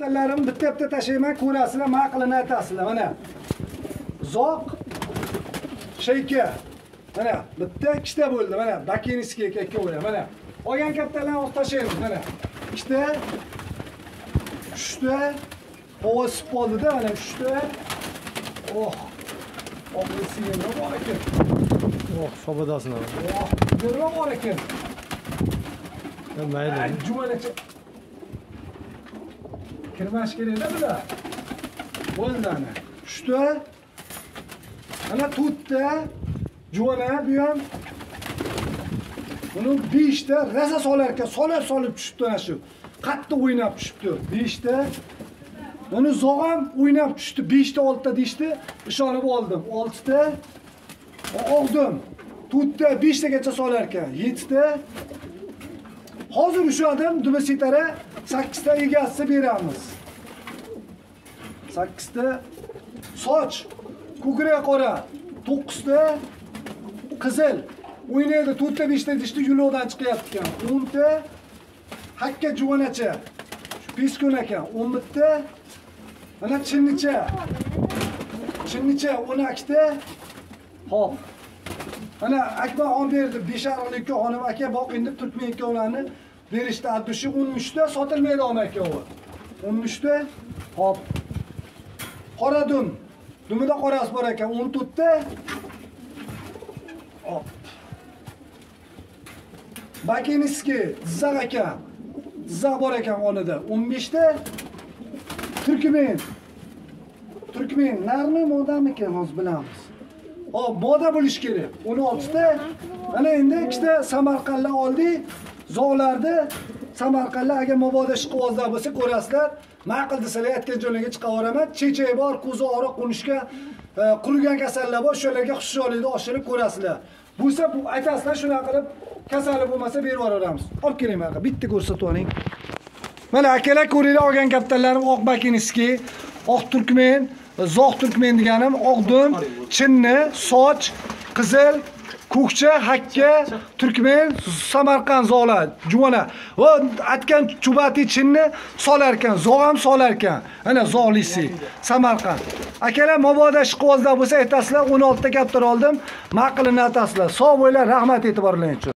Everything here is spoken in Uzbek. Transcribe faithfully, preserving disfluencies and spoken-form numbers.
Kattalarım bitta-bitta tashlayman, ko'rasizlar, ma'qilini aytasizlar. Mana. Zoq sheyka. Mana bitta ikkita bo'ldi. Mana bakeniskiga ikkovi. Mana. Olgan kattalarni olib tashlaymiz. Mana. Ikkita uchta havo sib qoldi-da, mana uchta. Oh. Oqlisiga nima bor ekan? Oh, sobadasini. Oh, nima bor ekan? Mayli. Jumalacha. Kirmash kerak-da bular. Bo'ldi ana. uchta. Ana to'rtta juvana bu ham. Buni beshta raza solar ekan, solar solib tushibdi ana shu. Qattiq o'ynab tushibdi. beshta. Buni zog'am o'ynab tushdi. beshta oltita deshdi. Ishonib oldim. oltita. Oldim. to'rtta beshtagacha solar ekan. yettita. Hozir ushladim, dubasitara sakkizta egasi beramiz. sakkizta soch, ko'krak qora, to'qqizta qizil. O'ynaydi, to'rtta beshta dishda yo'ldan chiqyapti ekan. o'nta hakka juvanacha. Shu peskun ekan. o'n bitta. Mana chinnicha. Chinnicha o'n ikkita. Hop. Mana akma on berdi, besh ariqlikka xonim aka boq endi turkmen ikkovlarni berishdi. Addushi o'n uchta sotilmaydi om akkovi. o'n uchta. Hop. Qora dum. Dumida qorasi bor ekan, o'n to'rtta. Hop. Bakeniski Zizaq ekan. Zizaq bor ekan onida. o'n beshta. Turkmen. Turkmen narmi modam ekan hozir bilamiz. Hop, moda bo'lish kerak. o'n oltita. Mana endi ikkita Samarqandlar oldik. Zog'larda Samarqandlar agar mabodo ishqibozlar bo'lsa ko'rasizlar. Ma'qil desalar aytgan joylarga chiqaveraman. Chechak bor, ko'zi og'riq, qunishga qurigan kasallar bor, o'shalarga xushyorlikni oshirib ko'rasizlar. Bo'lsa bu aytasizlar, shunaqa qilib kasali bo'lmasa berib yuboramiz. Olib keling mana, bitta ko'rsatib oling. Mana akalar ko'ringlar, olgan kaptanlarim oq bakeniski, oq turkmen, zoq turkmen deganim, oq dum, chinni, soch, qizil, ko'kcha, hakka, turkmen, Samarqand zoqlar, juvana. Va aytgan chubati chinni solar ekan, zoq ham solar ekan. Ana zoqlisi, Samarqand. Akalar mabodo ishqibozlar bo'lsa aytasizlar, o'n oltita kaptar oldim. Ma'qilini aytasizlar. Sog' bo'linglar, rahmat e'tiborlaring uchun.